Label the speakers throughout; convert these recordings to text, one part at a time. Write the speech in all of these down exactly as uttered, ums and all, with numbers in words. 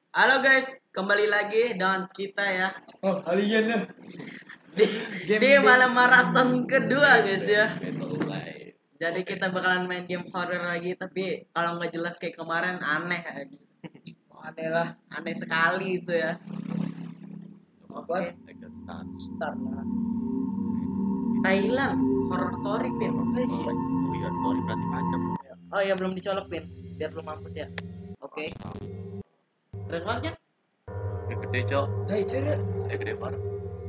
Speaker 1: Halo guys, kembali lagi dengan kita ya
Speaker 2: Oh, kalian lah.
Speaker 1: di,
Speaker 2: Game-
Speaker 1: di
Speaker 2: game-
Speaker 1: malam maraton kedua guys ya.
Speaker 3: Battle Live.
Speaker 1: Jadi kita bakalan main game horror lagi, tapi kalau nggak jelas kayak kemarin aneh aja.
Speaker 2: Aneh lah.
Speaker 1: Aneh sekali itu ya.
Speaker 2: Apa?
Speaker 1: Oke.
Speaker 3: Like a start.
Speaker 2: Start lah.
Speaker 1: Thailand horror story pin.
Speaker 3: Oh iya, story berarti macam.
Speaker 1: Oh ya belum dicolok pin, biar belum mampus ya. Oke. Keren banget kan?
Speaker 3: Yang gede cok,
Speaker 2: Hai, cewek.
Speaker 3: yang gede banget.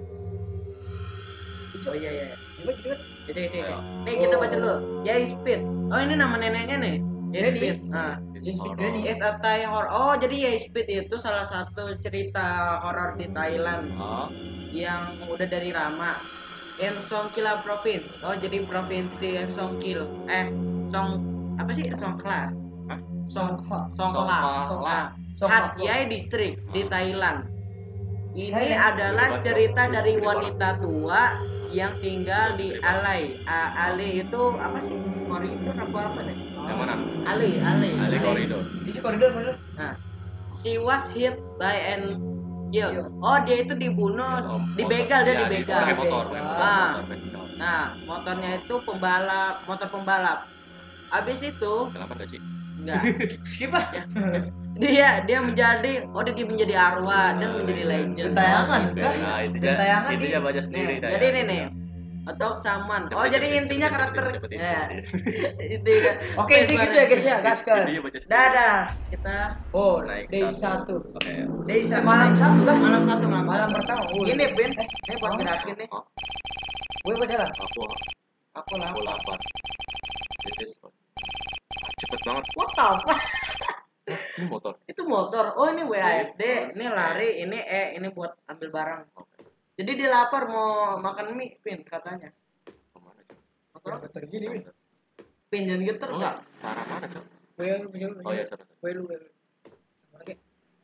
Speaker 1: Oh iya iya.
Speaker 2: Coba gitu kan.
Speaker 1: Cek cek cek.
Speaker 3: Ayo.
Speaker 1: Nih kita baca dulu. Ya Speed. Oh ini nama neneknya nih. Ya
Speaker 2: Granny.
Speaker 1: Speed. Nah.
Speaker 2: Just
Speaker 3: Horror.
Speaker 2: Granny.
Speaker 1: Yes, a Thai horror. Oh, jadi ya Speed itu salah satu cerita horor di Thailand
Speaker 3: Ah,
Speaker 1: yang udah dari lama. En Songkhla Province. Oh, jadi provinsi Songkhla. Eh, Song apa sih? Songkhla.
Speaker 3: Hah?
Speaker 1: Songkhla.
Speaker 2: Songkhla.
Speaker 1: Songkhla.
Speaker 2: Songkhla.
Speaker 1: Hat Yai District di Thailand. Ini
Speaker 2: Thailand.
Speaker 1: adalah
Speaker 3: Gede
Speaker 1: cerita
Speaker 3: banget.
Speaker 1: dari
Speaker 3: Gede banget.
Speaker 1: wanita tua yang tinggal di
Speaker 3: Gede banget.
Speaker 1: Alai. A- Alai itu apa sih? Koridor apa apa nih?
Speaker 3: yang mana?
Speaker 1: Alai, Alai.
Speaker 3: Ale koridor.
Speaker 2: Di koridor mana?
Speaker 1: Nah, she was hit by an kill.
Speaker 2: Kill.
Speaker 1: Oh, dia itu dibunuh, dibegal dia
Speaker 3: Iya,
Speaker 1: dibegal.
Speaker 3: Pakai motor, pakai motor.
Speaker 1: Ah.
Speaker 3: motor, motor.
Speaker 1: Nah, motornya itu pembalap, motor pembalap. Habis itu,
Speaker 3: Kenapa gak sih?
Speaker 1: enggak.
Speaker 2: Skip ah.
Speaker 1: Dia dia menjadi, oh dia menjadi arwah dan menjadi legend.
Speaker 2: Gentayangan.
Speaker 1: Oh, gitu.
Speaker 2: Kan?
Speaker 3: Nah, intinya,
Speaker 2: Gentayangan
Speaker 3: intinya
Speaker 2: di-
Speaker 3: baca
Speaker 1: Nih,
Speaker 3: sendiri. dah
Speaker 1: jadi
Speaker 3: ya.
Speaker 1: ini nih. Untuk saman. Oh,
Speaker 3: Cepet,
Speaker 1: jadi
Speaker 3: cepet,
Speaker 1: intinya
Speaker 3: cepet,
Speaker 1: karakter.
Speaker 3: cepet, cepet,
Speaker 1: Ya.
Speaker 3: cepet.
Speaker 1: Itu ya.
Speaker 2: Oke, itu gitu ya guys ya, gaskan.
Speaker 3: Intinya baca sendiri.
Speaker 1: Dadah. Kita
Speaker 2: Oh,
Speaker 3: Naik
Speaker 2: day satu.
Speaker 3: Oke.
Speaker 1: day
Speaker 2: Eh, malam satu kan?
Speaker 1: Malam satu malam.
Speaker 2: Malam
Speaker 1: satu.
Speaker 2: pertama. Oh,
Speaker 1: Ini Pin,
Speaker 2: Eh,
Speaker 1: ini buat
Speaker 2: oh.
Speaker 1: gerakin nih.
Speaker 3: Oh,
Speaker 2: gue apa jalan?
Speaker 3: aku
Speaker 1: Aku
Speaker 3: aku
Speaker 1: lapar.
Speaker 3: lapar. This is- Cepet banget.
Speaker 1: What the fuck?
Speaker 3: Ini motor.
Speaker 1: Itu motor. Oh ini W A S D, ini lari, ini E, ini buat ambil barang.
Speaker 3: Oke.
Speaker 1: Jadi dia lapar mau makan mie, Pin katanya.
Speaker 3: Kemana cok?
Speaker 1: Motor
Speaker 2: Yang getar gini, Win.
Speaker 1: Pin jangan geter
Speaker 3: Enggak.
Speaker 1: enggak?
Speaker 3: Cara mana cok?
Speaker 2: Gue lu punya lu.
Speaker 3: Oh iya, sorry. sorry.
Speaker 2: Gue lu, gue lu. Mana kayak?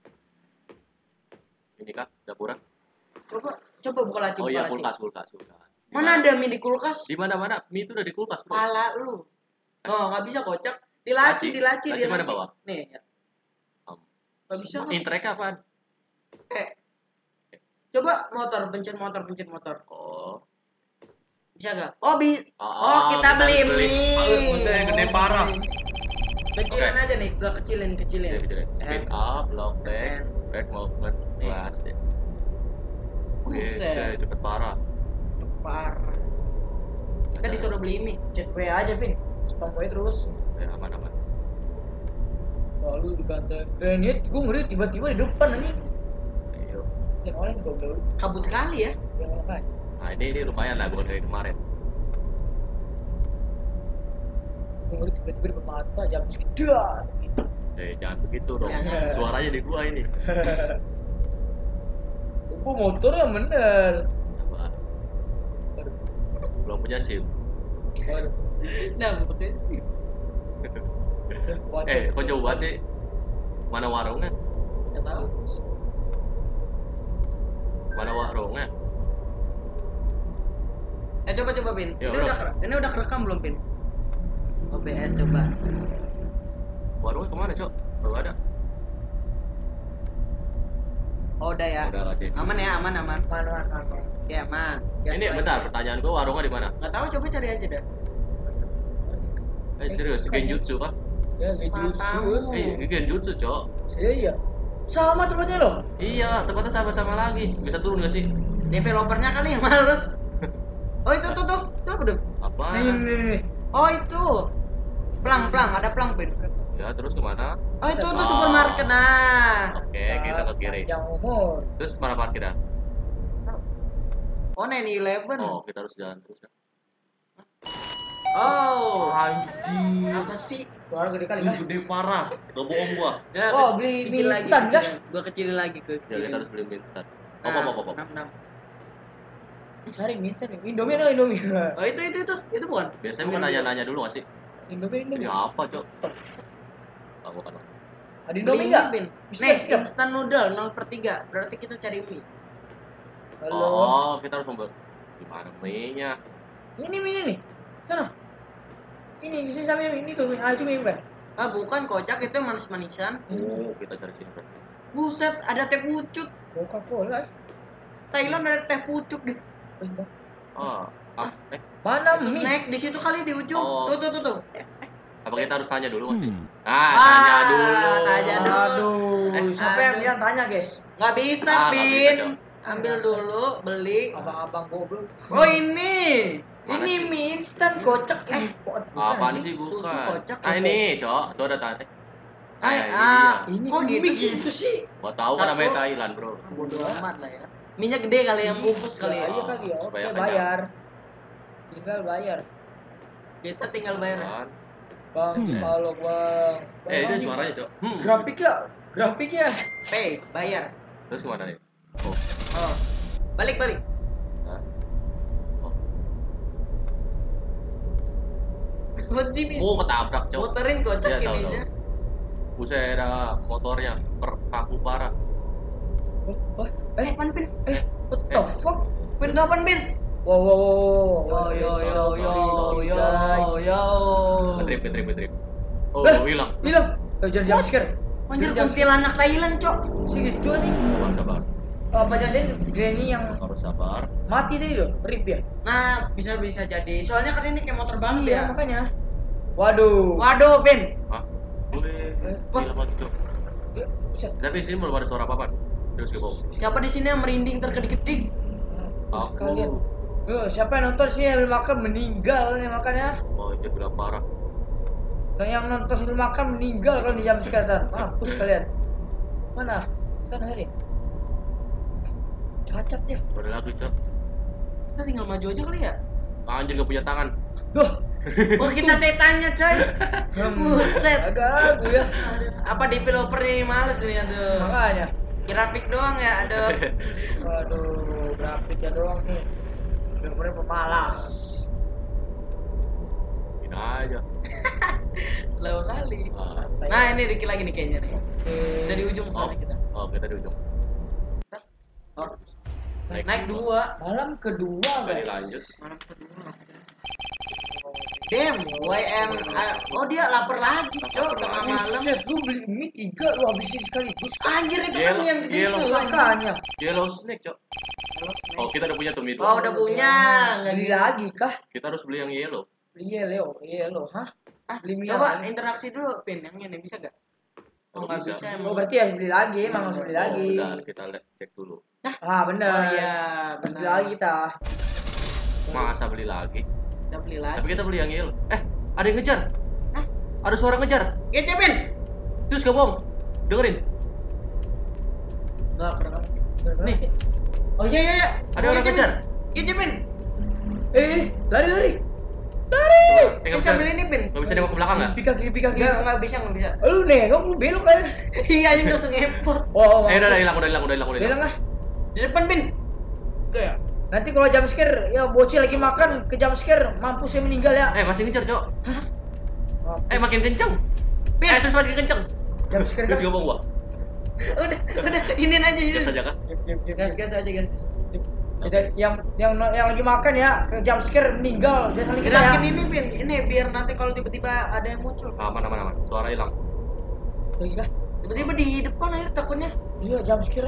Speaker 3: Ini kah dapurnya?
Speaker 1: Coba coba buka laci,
Speaker 3: Oh
Speaker 1: buka
Speaker 3: iya,
Speaker 1: laci.
Speaker 3: kulkas, kulkas, kulkas. Di
Speaker 1: Mana ada mie di kulkas?
Speaker 3: Di mana-mana mie itu udah di kulkas, Bro.
Speaker 1: Pala lu. Oh, nggak bisa kocak. Di laci,
Speaker 3: Laci.
Speaker 1: di laci, di
Speaker 3: Laci mana
Speaker 1: laci.
Speaker 3: bawah?
Speaker 1: Nih, ya.
Speaker 3: Om.
Speaker 1: Nggak bisa. kan?
Speaker 3: Intrek apaan?
Speaker 1: Eh. Coba motor, pencet motor, pencet motor.
Speaker 3: Oh.
Speaker 1: Bisa gak? Oh, bi
Speaker 3: Ah,
Speaker 1: Oh, kita beli
Speaker 3: harus
Speaker 1: mie.
Speaker 3: Oh, maksudnya yang gede parah.
Speaker 1: Kecilin
Speaker 3: Oke.
Speaker 1: aja nih, gua kecilin, kecilin.
Speaker 3: Jadi, jadi. Speed up, lock back,
Speaker 1: And-
Speaker 3: back movement,
Speaker 1: Nih.
Speaker 3: blast. ya. Oke,
Speaker 1: Buset.
Speaker 3: saya cepet parah.
Speaker 1: Parah. Kita disuruh beli mie.
Speaker 2: Chat gue aja, Pin. Spam gue terus.
Speaker 3: Ya, aman aman.
Speaker 2: Lalu diganteng granit, gue ngeri tiba-tiba di depan anjing.
Speaker 3: Ayo.
Speaker 2: Yang oleh gue dulu.
Speaker 1: Kabut sekali ya.
Speaker 2: Yang oleh kan.
Speaker 3: Nah ini ini lumayan lah bukan dari kemarin.
Speaker 2: Gue ngeri tiba-tiba di mata jam sekitar. Gitu.
Speaker 3: Eh jangan begitu dong.
Speaker 1: Jangan.
Speaker 3: Suaranya di gua ini.
Speaker 2: Gue motor yang bener.
Speaker 3: Coba.
Speaker 2: Waduh.
Speaker 3: Belum punya SIM.
Speaker 2: Waduh.
Speaker 1: Nah, potensi.
Speaker 2: Waduh.
Speaker 3: Eh, kok jauh banget sih? Mana warungnya?
Speaker 1: Enggak tahu.
Speaker 3: Mana warungnya?
Speaker 1: Eh coba coba Pin.
Speaker 3: Ya,
Speaker 1: Ini
Speaker 3: udah.
Speaker 1: udah kere- ini udah kerekam belum Pin? O B S coba.
Speaker 3: Warungnya kemana, Cok? Belum ada.
Speaker 1: Oh, udah ya.
Speaker 3: Udah lah, Cik.
Speaker 1: Aman ya, aman aman.
Speaker 2: Man, man, man, man.
Speaker 1: Ya, aman. Gas
Speaker 3: Ini
Speaker 1: lagi.
Speaker 3: bentar, pertanyaan gua warungnya di mana?
Speaker 1: Nggak tahu, coba cari aja dah.
Speaker 3: Eh serius, Genjutsu kah?
Speaker 2: Ya, genjutsu.
Speaker 1: Matamu.
Speaker 3: Eh, Genjutsu, Cok.
Speaker 2: Saya iya. Sama tempatnya loh.
Speaker 3: Iya, tempatnya sama-sama lagi. Bisa turun gak sih?
Speaker 1: Developernya kali yang males. Oh, itu tuh tuh. Itu apa tuh?
Speaker 3: Apa?
Speaker 2: Nih, nih, nih, nih.
Speaker 1: Oh, itu. Plang, plang, ada plang Pin.
Speaker 3: Ya, terus kemana?
Speaker 1: Oh, itu tuh
Speaker 3: Oh.
Speaker 1: supermarket. Nah.
Speaker 3: Oke, kita ke kiri.
Speaker 2: Panjang umur.
Speaker 3: Terus mana parkirnya?
Speaker 1: Oh, sembilan eleven.
Speaker 3: Oh, kita harus jalan terus ya.
Speaker 1: Oh.
Speaker 3: Anjing.
Speaker 1: Apa sih?
Speaker 2: Suara gede kali
Speaker 3: Ini
Speaker 2: kan?
Speaker 3: gede parah. Gak bohong gua.
Speaker 1: Ya,
Speaker 2: Oh,
Speaker 1: ke-
Speaker 2: beli
Speaker 1: kecil
Speaker 2: mie
Speaker 1: lagi,
Speaker 2: instan
Speaker 1: kecil.
Speaker 2: kah?
Speaker 1: Gua kecilin lagi ke.
Speaker 3: Ya, kita harus beli mie instan.
Speaker 1: Nah,
Speaker 3: Apa, apa, apa, apa.
Speaker 1: enam, enam.
Speaker 2: Cari mie instan. Indomie dong, Indomie.
Speaker 1: Oh, itu itu itu. Itu bukan.
Speaker 3: Biasanya bukan nanya-nanya dulu gak sih?
Speaker 2: Indomie,
Speaker 3: Ini
Speaker 2: Indomie.
Speaker 3: apa, Cok? Oh, bukan.
Speaker 2: Ada Indomie
Speaker 1: Beli
Speaker 2: enggak?
Speaker 1: Pin.
Speaker 2: Bisa,
Speaker 1: Nih,
Speaker 2: bisa.
Speaker 1: instan noodle nol per tiga. Berarti kita cari mie.
Speaker 2: Halo.
Speaker 3: Oh, kita harus membeli. Gimana mie-nya?
Speaker 2: Ini mie nih. Sana. Ini sini sama yang ini tuh. Ah, itu mie bukan?
Speaker 1: Ah, bukan kocak itu manis-manisan.
Speaker 3: Oh, kita cari sini, Bro.
Speaker 1: Buset, ada teh pucuk.
Speaker 2: Coca-Cola.
Speaker 1: Thailand ada teh pucuk gitu.
Speaker 2: Eh, Bang.
Speaker 3: Oh, ah, eh,
Speaker 2: Mana
Speaker 1: Itu
Speaker 2: mie?
Speaker 1: snack di situ kali di ujung.
Speaker 3: Oh.
Speaker 1: Tuh tuh tuh tuh.
Speaker 3: apa kita harus tanya dulu masih?
Speaker 4: Hmm.
Speaker 3: Ah, tanya
Speaker 1: Ah,
Speaker 3: dulu.
Speaker 1: tanya dulu.
Speaker 2: Aduh,
Speaker 3: Eh,
Speaker 2: siapa yang
Speaker 1: aduh.
Speaker 2: bilang tanya, guys?
Speaker 1: Nggak bisa,
Speaker 3: Ah, nggak bisa,
Speaker 1: Pin.
Speaker 3: Cok.
Speaker 1: Ambil dulu, beli.
Speaker 2: Abang-abang goblok.
Speaker 1: Oh ini.
Speaker 3: Mana
Speaker 2: Ini
Speaker 3: sih?
Speaker 2: mie instan kocak. Eh,
Speaker 3: Apaan
Speaker 2: anjing.
Speaker 3: sih bukan?
Speaker 1: Susu kocak,
Speaker 3: Ah
Speaker 1: ya,
Speaker 3: ini, Cok. Tuh ada tanya.
Speaker 1: Ay,
Speaker 3: ini
Speaker 1: ah,
Speaker 2: Ini
Speaker 1: kok
Speaker 2: kok
Speaker 1: gitu
Speaker 2: mie
Speaker 1: sih?
Speaker 2: gitu sih?
Speaker 3: Gua tahu kan
Speaker 1: Satu.
Speaker 3: namanya Thailand, Bro.
Speaker 1: Bodoh amat lah ya. Minyak gede kali yang bungkus kali ya.
Speaker 2: Iya kali ya. Oke,
Speaker 3: Supaya kenyang.
Speaker 2: bayar. Tinggal bayar.
Speaker 1: Kita tinggal bayar.
Speaker 3: Kan?
Speaker 2: Bang,
Speaker 4: Hmm.
Speaker 2: kalau bang.
Speaker 3: Eh, itu
Speaker 2: Bang,
Speaker 3: suaranya, Cok. Hmm.
Speaker 2: Grafiknya, grafiknya.
Speaker 1: Pay, bayar.
Speaker 3: Terus kemana nih? Oh.
Speaker 1: Oh. Balik balik.
Speaker 3: Hah? Oh.
Speaker 1: Benci nih.
Speaker 3: Oh, ketabrak, Cok.
Speaker 1: Muterin kocak
Speaker 3: Iya, tahu,
Speaker 1: ininya.
Speaker 3: Buset, ada motornya per kaku parah.
Speaker 2: Oh, oh,
Speaker 1: Eh,
Speaker 2: eh,
Speaker 1: pan pin.
Speaker 2: eh, what the
Speaker 3: Eh.
Speaker 2: fuck?
Speaker 1: Pin kapan pin?
Speaker 2: Wow, wow, wow,
Speaker 1: Yo yo yo yo yo
Speaker 2: guys.
Speaker 1: yo.
Speaker 3: Ngetrip, ngetrip, ngetrip. Oh,
Speaker 2: Eh.
Speaker 3: hilang.
Speaker 2: Bilang, oh, jangan jam scare.
Speaker 1: Anjir
Speaker 2: Jangan jump
Speaker 1: kuntilanak Thailand, Cok.
Speaker 2: scare. Segitu nih.
Speaker 3: Sabar, sabar.
Speaker 2: Apa jangan Granny yang
Speaker 3: Harus sabar.
Speaker 2: mati tadi loh, rip ya?
Speaker 1: Nah, bisa bisa jadi. Soalnya kan ini kayak motor baru
Speaker 2: Iya,
Speaker 1: ya.
Speaker 2: makanya. Waduh.
Speaker 1: Waduh, Pin.
Speaker 3: Hah? Boleh.
Speaker 1: Wah.
Speaker 3: Hilang lagi, Cok.
Speaker 2: Ya, buset.
Speaker 3: Tapi di sini belum ada suara apa-apa. Terus ke bawah.
Speaker 1: Siapa di sini yang merinding terkedik-kedik?
Speaker 2: Terus
Speaker 3: Aku.
Speaker 2: kalian. Yo, siapa yang nonton sih ambil makan meninggal nih makannya.
Speaker 3: Oh, itu bilang parah.
Speaker 2: Dan yang nonton sambil makan meninggal kalau di jam sekarang. Mampus kalian. Mana? Sana tadi. Cacat ya.
Speaker 3: Ada lagi, Cok.
Speaker 1: Kita tinggal maju aja kali ya.
Speaker 3: Anjir gak punya tangan.
Speaker 2: Duh.
Speaker 1: Oh, kita setannya, coy. Buset.
Speaker 2: Agak ragu ya.
Speaker 1: Aduh, apa developernya yang males nih, aduh.
Speaker 2: Makanya.
Speaker 1: Grafik doang ya, aduh.
Speaker 2: Waduh, grafiknya doang nih. Filmnya pemalas.
Speaker 3: Ini aja.
Speaker 1: Slow kali.
Speaker 3: Ah.
Speaker 1: Nah, ini dikit lagi nih kayaknya nih.
Speaker 2: Oke.
Speaker 1: Dari ujung
Speaker 3: Oh,
Speaker 1: soalnya kita.
Speaker 3: oh, kita di ujung.
Speaker 1: Oh. Naik, naik dua.
Speaker 2: Malam kedua
Speaker 3: Kali
Speaker 2: guys.
Speaker 3: lanjut.
Speaker 1: Malam kedua. Damn, Y M. ah, Oh, dia lapar lagi, cok. Tengah malam.
Speaker 2: Buset, lu beli mie tiga, lu habisin sekaligus.
Speaker 1: Anjir, itu kan
Speaker 3: Yellow-
Speaker 1: yang gede
Speaker 3: yellow
Speaker 1: itu.
Speaker 2: Makanya.
Speaker 3: Yellow snake, Cok. Oh, kita udah punya tuh mid.
Speaker 1: Oh, udah punya. Nggak
Speaker 2: Beli
Speaker 1: gitu.
Speaker 2: lagi kah?
Speaker 3: Kita harus beli yang yellow.
Speaker 2: Iya, Leo. Iya, lo. Hah?
Speaker 1: Ah,
Speaker 2: Beli mie
Speaker 1: coba
Speaker 2: apa?
Speaker 1: interaksi dulu, Pin. Yang ini bisa gak? Oh,
Speaker 3: Oh,
Speaker 1: nggak
Speaker 3: bisa.
Speaker 1: bisa.
Speaker 2: Oh,
Speaker 1: emang.
Speaker 2: berarti harus beli lagi, emang harus beli lagi.
Speaker 3: Oh, bentar, kita lihat cek dulu.
Speaker 2: Ah, bener.
Speaker 1: Oh iya,
Speaker 2: Harus beli
Speaker 1: benar.
Speaker 2: lagi kita.
Speaker 3: Masa beli lagi?
Speaker 1: Kita beli lagi.
Speaker 3: Tapi kita beli yang yellow. Eh, ada yang ngejar.
Speaker 1: Hah?
Speaker 3: Ada suara ngejar.
Speaker 1: Gece, Pin.
Speaker 3: Terus gak bohong. Dengerin.
Speaker 1: Enggak, pernah.
Speaker 2: Nih.
Speaker 1: Oh iya iya iya.
Speaker 3: Ada orang ngejar.
Speaker 1: Gece, Pin.
Speaker 2: Eh, lari lari.
Speaker 3: Eh,
Speaker 1: Pin
Speaker 3: nggak bisa.
Speaker 1: sambil ini, Pin.
Speaker 3: Nggak bisa nengok ke belakang nggak?
Speaker 2: Pika kiri, pika kiri.
Speaker 1: Enggak, enggak bisa, enggak bisa.
Speaker 2: Lu nengok, lu belok kan?
Speaker 1: Iya, ini langsung ngepot.
Speaker 2: Oh,
Speaker 3: Eh, udah, udah hilang, udah hilang, udah hilang, udah
Speaker 2: bilang
Speaker 3: hilang.
Speaker 2: ah.
Speaker 1: Di depan, Pin. Oke ya.
Speaker 2: Nanti kalau jam scare, ya bocil lagi makan ke jam scare, mampus saya meninggal ya.
Speaker 3: Eh, masih ngejar, Cok.
Speaker 2: Mampus.
Speaker 3: Eh, makin kenceng.
Speaker 1: Pin.
Speaker 3: Eh, terus makin kenceng.
Speaker 2: Jam scare
Speaker 3: Terus
Speaker 2: kan?
Speaker 3: gak bohong gua.
Speaker 1: Udah, udah, inin aja, inin.
Speaker 3: Gas aja kah?
Speaker 2: Diam, diam, diam,
Speaker 1: Gas,
Speaker 2: diam.
Speaker 1: gas aja, gas. gas.
Speaker 2: Tidak, yang yang yang lagi makan ya ke jam scare meninggal jangan kita ya.
Speaker 1: Gerakin ini, Pin. Ini biar nanti kalau tiba-tiba ada yang muncul.
Speaker 3: Aman, aman, aman. Suara hilang.
Speaker 2: Lagi kah?
Speaker 1: Tiba-tiba di depan aja takutnya.
Speaker 2: Iya jam scare.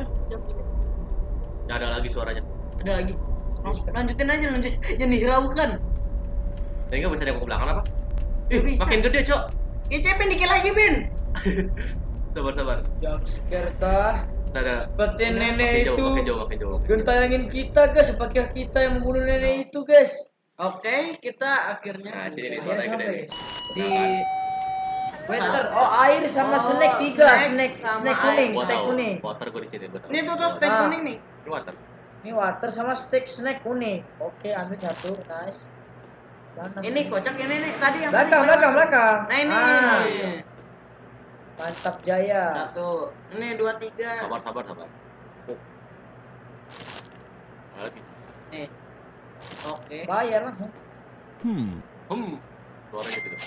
Speaker 3: Nggak ada lagi suaranya.
Speaker 1: Ada lagi. Langsung lanjutin aja, lanjutin. Jangan dihiraukan.
Speaker 3: Tapi nggak bisa nengok ke belakang apa? Ih,
Speaker 1: Nggak bisa.
Speaker 3: makin gede, Cok.
Speaker 1: Gecepin dikit lagi, Pin.
Speaker 3: Sabar, sabar.
Speaker 2: Jam scare kah?
Speaker 3: Nah, ada.
Speaker 2: Seperti
Speaker 1: Udah,
Speaker 2: nenek
Speaker 3: Makin jauh,
Speaker 2: itu
Speaker 3: makin jauh, makin jauh. makin jauh.
Speaker 2: gentayangin kita guys, sebagai kita yang membunuh nenek itu guys.
Speaker 1: Oke, kita akhirnya
Speaker 3: Nah, sini nih
Speaker 2: Akhirnya
Speaker 3: suara yang gede
Speaker 2: sampai,
Speaker 3: nih.
Speaker 2: guys.
Speaker 1: di
Speaker 2: Waiter, oh air sama
Speaker 1: Oh,
Speaker 2: snack tiga,
Speaker 1: snack
Speaker 2: snack
Speaker 1: sama
Speaker 2: snack
Speaker 1: air.
Speaker 2: kuning,
Speaker 3: Gua
Speaker 2: snack
Speaker 3: tahu.
Speaker 2: kuning.
Speaker 3: Water gua di sini, gua tahu.
Speaker 1: ini tuh tuh steak
Speaker 2: Ah.
Speaker 1: kuning nih.
Speaker 3: Ini water.
Speaker 2: Ini water sama steak snack kuning. Oke, ambil satu, nice. Mana
Speaker 1: Ini
Speaker 2: sih?
Speaker 1: kocak ini nih tadi yang
Speaker 2: belakang,
Speaker 1: tadi
Speaker 2: belakang,
Speaker 1: lewat.
Speaker 2: belakang.
Speaker 1: Nah ini
Speaker 2: Ah, mantap jaya.
Speaker 1: satu, ini dua tiga.
Speaker 3: Sabar, sabar, sabar. Oh. Ada lagi.
Speaker 1: Nih, oke.
Speaker 2: Bayar langsung.
Speaker 4: Hmm.
Speaker 3: Hmm. Suaranya gitu.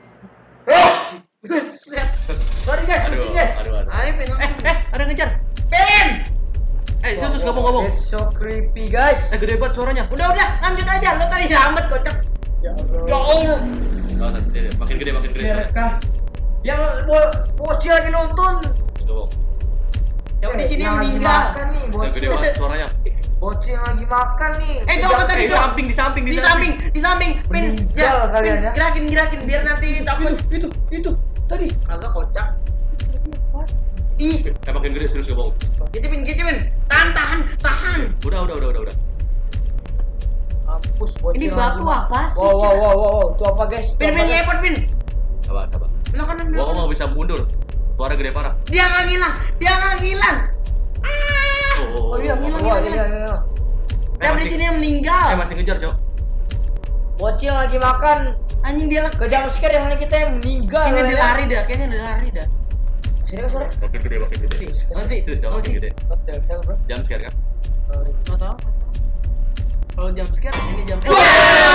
Speaker 1: Buset.
Speaker 2: Sorry guys,
Speaker 3: Aduh,
Speaker 2: pusing guys.
Speaker 3: aduh, aduh.
Speaker 1: Ayo Pin,
Speaker 3: Eh, eh, ada yang ngejar.
Speaker 1: Pin.
Speaker 3: Eh, sus, ngomong, ngomong.
Speaker 2: It's so creepy guys.
Speaker 3: Eh, gede banget suaranya.
Speaker 1: Udah udah, lanjut aja. Lo tadi lambat kocak.
Speaker 2: Ya Allah.
Speaker 1: Allah.
Speaker 3: Nggak usah sendiri. Makin gede, makin gede.
Speaker 2: Direkah. Yang bo bocil lagi nonton.
Speaker 3: Terus ngomong.
Speaker 1: sini
Speaker 2: yang lagi
Speaker 1: meninggal.
Speaker 2: makan nih,
Speaker 3: Yang gede
Speaker 2: bocil.
Speaker 3: banget suaranya.
Speaker 2: Bocil lagi makan nih.
Speaker 1: Eh, itu apa tadi,
Speaker 3: Eh, di
Speaker 1: Cok?
Speaker 3: samping, di samping,
Speaker 1: Di samping, di samping. Pin,
Speaker 2: Meninggal
Speaker 1: ja-
Speaker 2: kalian
Speaker 1: Pin,
Speaker 2: ya.
Speaker 1: gerakin, gerakin biar nanti takut.
Speaker 2: Itu, itu, itu. Tadi.
Speaker 1: Kagak kocak. Ih,
Speaker 3: Eh, makin gede serius gak bohong.
Speaker 1: gicipin, gicipin. Tahan, tahan, tahan.
Speaker 3: Udah, udah, udah, udah, udah.
Speaker 2: Mampus bocil.
Speaker 1: Ini
Speaker 2: lagi
Speaker 1: batu
Speaker 2: makan.
Speaker 1: apa sih?
Speaker 2: Wow, wow, wow, wow, itu apa guys? Itu
Speaker 1: Pin,
Speaker 2: apa,
Speaker 1: pin,
Speaker 2: guys?
Speaker 1: nyepot, pin.
Speaker 3: Coba, coba.
Speaker 1: Belok kanan, belok
Speaker 3: Gua
Speaker 1: kanan.
Speaker 3: mau bisa mundur. Suara gede parah.
Speaker 1: Dia nggak ngilang, dia nggak ngilang. Ah.
Speaker 2: Oh iya,
Speaker 1: Hilang,
Speaker 2: wah,
Speaker 1: hilang,
Speaker 2: iya, iya, iya.
Speaker 3: Eh,
Speaker 1: Yang di
Speaker 3: masih-
Speaker 1: sini yang meninggal.
Speaker 3: Eh, masih ngejar, Cok.
Speaker 2: Bocil lagi makan.
Speaker 1: Anjing dia lah.
Speaker 2: Ke jam scare yang kita yang meninggal.
Speaker 1: Kayaknya dia
Speaker 2: ya.
Speaker 1: lari dah, kayaknya dia lari dah.
Speaker 2: Sini kan suara.
Speaker 3: Makin gede, makin gede.
Speaker 1: Masih,
Speaker 3: Serius, ya, makin
Speaker 1: masih.
Speaker 3: gede.
Speaker 2: Hotel, hotel, bro.
Speaker 3: Jam scare kan?
Speaker 1: Nggak tahu. Kalau jump scare, ini jump
Speaker 3: Wow!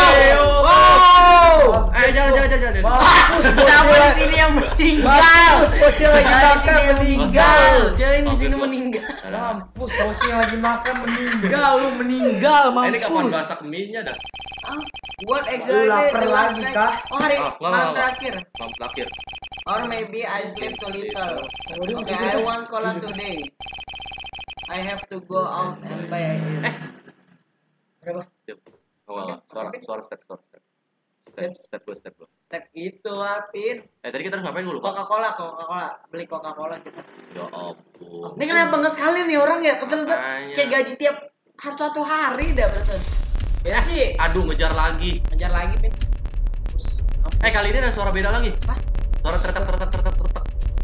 Speaker 3: Eh, jangan, jangan, jangan, jangan.
Speaker 2: Mampus
Speaker 1: Siapa
Speaker 2: bocil.
Speaker 1: di sini yang meninggal?
Speaker 2: Mampus bocil lagi
Speaker 1: Siapa di
Speaker 2: makan
Speaker 1: sini yang
Speaker 2: meninggal.
Speaker 1: meninggal? Cewek di
Speaker 3: Mampus,
Speaker 1: sini
Speaker 3: gua.
Speaker 1: meninggal.
Speaker 2: Mampus bocil lagi makan meninggal. Lu meninggal,
Speaker 3: Eh, ini kapan
Speaker 2: mampus.
Speaker 3: masak mie-nya dah?
Speaker 1: Ah, What
Speaker 2: Lu
Speaker 1: exactly?
Speaker 2: lapar
Speaker 1: the last
Speaker 2: lagi,
Speaker 1: night?
Speaker 2: kah?
Speaker 1: Oh, hari
Speaker 3: Ah, nggak,
Speaker 1: malam
Speaker 3: nggak, nggak.
Speaker 1: terakhir.
Speaker 3: Malam terakhir.
Speaker 1: Or maybe I sleep too little.
Speaker 2: Waduh,
Speaker 1: Okay,
Speaker 2: tidur,
Speaker 1: I want cola
Speaker 2: tidur.
Speaker 1: today. I have to go out and buy. Eh,
Speaker 2: Berapa?
Speaker 3: Diam. Oh, enggak, suara, suara step, suara step. Step, step gua, step gua.
Speaker 1: step itu Apin.
Speaker 3: Eh, tadi kita harus ngapain dulu?
Speaker 1: Coca-Cola, Coca-Cola. Beli Coca-Cola kita.
Speaker 3: Ya ampun.
Speaker 1: Ini kenapa bangga sekali nih orang ya? Kesel banget.
Speaker 3: Makanya.
Speaker 1: Kayak gaji tiap harus satu hari dah bener. Ya sih.
Speaker 3: Aduh, ngejar lagi.
Speaker 1: Ngejar lagi, Pin.
Speaker 3: Eh, kali ini ada suara beda lagi.
Speaker 1: Apa?
Speaker 3: Suara teretak, teretak, teretak, teretak.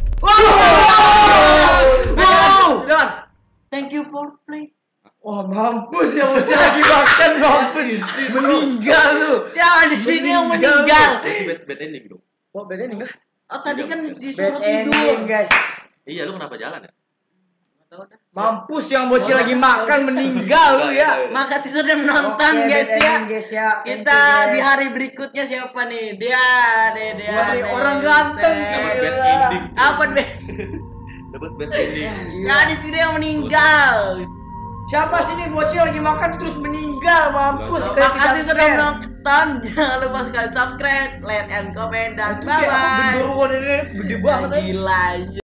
Speaker 1: Wow!
Speaker 3: Jalan.
Speaker 1: Thank you for play.
Speaker 2: Wah, mampus ya bocil lagi makan, mampus. Meninggal lu.
Speaker 1: Siapa di sini yang
Speaker 2: Meninggal.
Speaker 1: meninggal?
Speaker 3: Itu bad, bad ending dong.
Speaker 2: Wah, beda nih enggak?
Speaker 1: Oh, tadi kan
Speaker 2: Bad
Speaker 1: disuruh
Speaker 2: ending,
Speaker 1: tidur.
Speaker 2: guys.
Speaker 3: Iya, lu kenapa jalan ya?
Speaker 1: Nggak tahu dah.
Speaker 2: Mampus yang bocil lagi makan meninggal lu ya.
Speaker 1: Makasih sudah menonton
Speaker 2: Oke,
Speaker 1: guys
Speaker 2: bad
Speaker 1: ya.
Speaker 2: ending, guys ya. Thank
Speaker 1: Kita
Speaker 2: you, guys.
Speaker 1: di hari berikutnya siapa nih? Dia, dia, dia.
Speaker 2: Wah,
Speaker 1: dia.
Speaker 2: orang ganteng,
Speaker 3: Dapat
Speaker 1: Set.
Speaker 3: bad
Speaker 2: Gila.
Speaker 3: ending.
Speaker 1: Apa deh?
Speaker 3: Dapat bad ending.
Speaker 1: Siapa di sini yang meninggal?
Speaker 2: Siapa sih nih bocil lagi makan terus meninggal, mampus.
Speaker 3: Terima
Speaker 2: Kayak
Speaker 1: Makasih
Speaker 2: kita
Speaker 1: sudah
Speaker 2: share.
Speaker 1: menonton. Jangan lupa sekali subscribe, like, and comment, dan
Speaker 2: Itu kayak
Speaker 1: bye-bye.
Speaker 2: genderuwo ini gede banget. ya.
Speaker 1: Gila aja.